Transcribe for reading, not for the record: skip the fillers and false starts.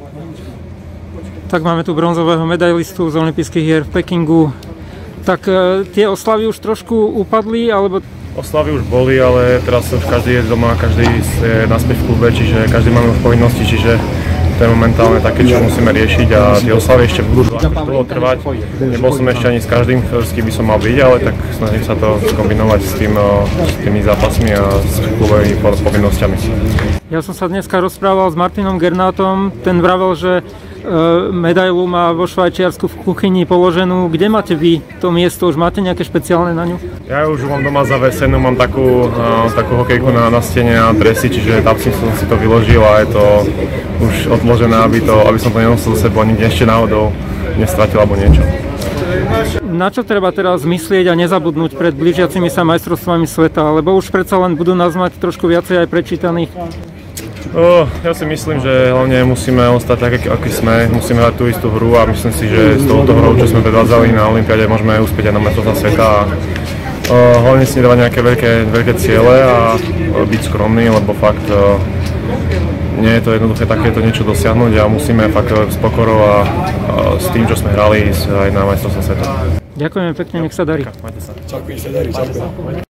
Tak máme tu bronzového medailistu z olympijských hier v Pekingu. Tak tie oslavy už trošku upadli, alebo... Oslavy už boli, ale teraz už každý je doma, každý je naspäť v klube, čiže každý máme už povinnosti, čiže to je momentálne také, čo musíme riešiť a tie oslavy ešte budú dlho trvať. Nebol som ešte ani s každým, s kým by som mal byť, ale tak snažím sa to skombinovať s tými zápasmi a s klubovými povinnosťami. Ja som sa dneska rozprával s Martinom Gernátom, ten vravel, že medailu má vo Švajčiarsku v kuchyni položenú. Kde máte vy to miesto? Už máte nejaké špeciálne na ňu? Ja už mám doma zavesenú, mám takú hokejku na stene a dresy, čiže tam som si to vyložil a je to už odložené, aby som to nenosil so sebou a nikde ešte náhodou nestratil alebo niečo. Na čo treba teraz myslieť a nezabudnúť pred blížiacimi sa majstrovstvami sveta? Lebo už predsa len budú nás mať trošku viacej aj prečítaných. Ja si myslím, že hlavne musíme ostať tak, aký sme, musíme hrať tú istú hru a myslím si, že s touto hrou, čo sme predvádzali na olympiáde, môžeme uspieť aj na majstrovstvách sveta a hlavne si nedávať nejaké veľké ciele a byť skromný, lebo fakt nie je to jednoduché takéto niečo dosiahnuť a musíme fakt s pokorou a s tým, čo sme hrali, ísť aj na majstrovstvá sveta. Ďakujeme pekne, nech sa darí. Majte sa. Ďakujem, sa darí.